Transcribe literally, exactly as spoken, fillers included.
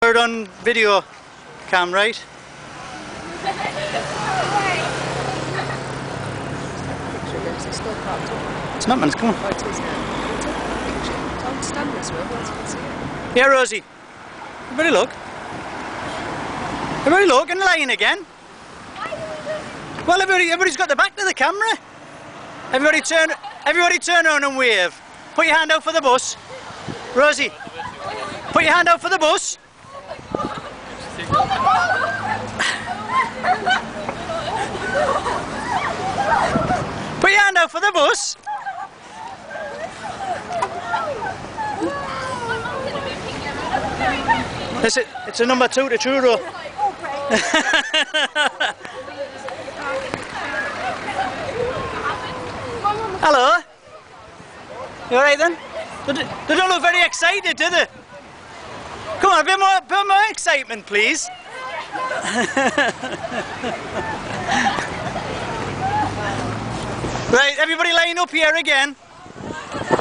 got it on video cam, right? It's not, man, it's coming. Yeah, Rosie. Everybody look. Everybody look, and lying again. Well, everybody, everybody's got the back to the camera. Everybody turn, everybody turn around and wave. Put your hand out for the bus. Rosie, put your hand out for the bus. Put your hand out for the bus. It's a, it's a number two to churro. Hello. You alright then? They, they don't look very excited, do they? Come on, a bit more, a bit more excitement, please. Right, everybody line up here again.